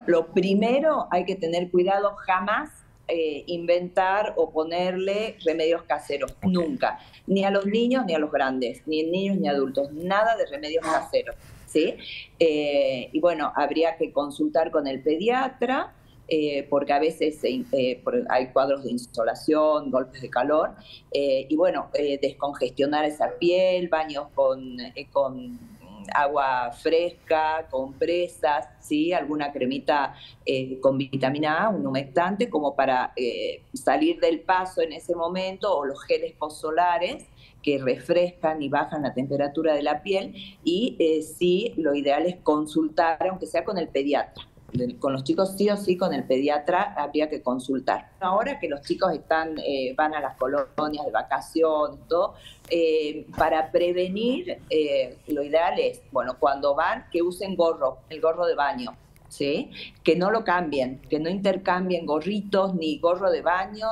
Lo primero, hay que tener cuidado, jamás inventar o ponerle remedios caseros, Ok. nunca. Ni a los niños ni a los grandes, ni niños ni adultos, nada de remedios caseros, ¿sí? Y bueno, habría que consultar con el pediatra, porque a veces hay cuadros de insolación, golpes de calor, y bueno, descongestionar esa piel, baños con agua fresca, compresas, ¿sí? Alguna cremita con vitamina A, un humectante, como para salir del paso en ese momento, o los geles postsolares que refrescan y bajan la temperatura de la piel, y sí, lo ideal es consultar, aunque sea con el pediatra. Con los chicos sí o sí, con el pediatra habría que consultar. Ahora que los chicos van a las colonias de vacaciones, todo, para prevenir, lo ideal es, bueno, cuando van, que usen gorro, el gorro de baño, ¿sí? Que no lo cambien, que no intercambien gorritos, ni gorro de baño,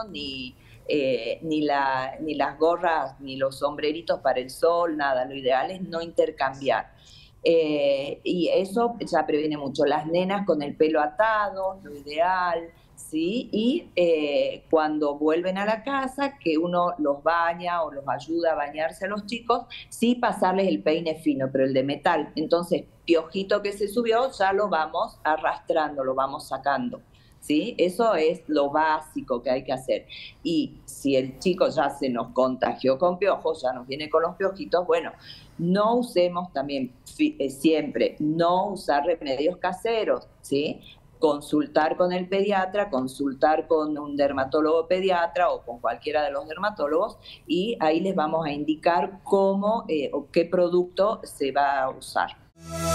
ni las gorras, ni los sombreritos para el sol, nada. Lo ideal es no intercambiar. Y eso ya previene mucho. Las nenas con el pelo atado, lo ideal, ¿sí? Y cuando vuelven a la casa, que uno los baña o los ayuda a bañarse a los chicos, sí pasarles el peine fino, pero el de metal. Entonces, piojito que se subió, ya lo vamos arrastrando, lo vamos sacando. ¿Sí? Eso es lo básico que hay que hacer. Y si el chico ya se nos contagió con piojos, ya nos viene con los piojitos, bueno, no usemos también siempre, no usar remedios caseros, ¿sí? Consultar con el pediatra, consultar con un dermatólogo pediatra o con cualquiera de los dermatólogos, y ahí les vamos a indicar cómo o qué producto se va a usar.